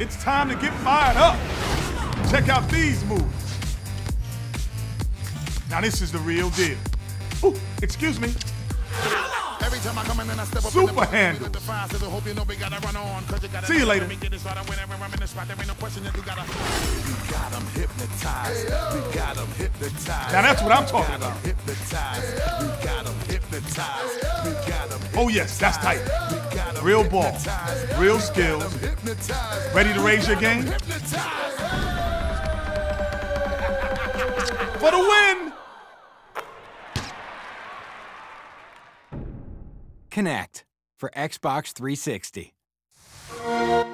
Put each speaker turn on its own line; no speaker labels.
It's time to get fired up. Check out these moves. Now this is the real deal. Ooh, excuse me.
Every time I come in and I step up
Super handle. See you later.
We got them hypnotized. We got them hypnotized.
Now that's what I'm talking about. Oh yes, that's tight. Real ball, real skills. Ready to raise your game? For the win!
Connect for Xbox 360.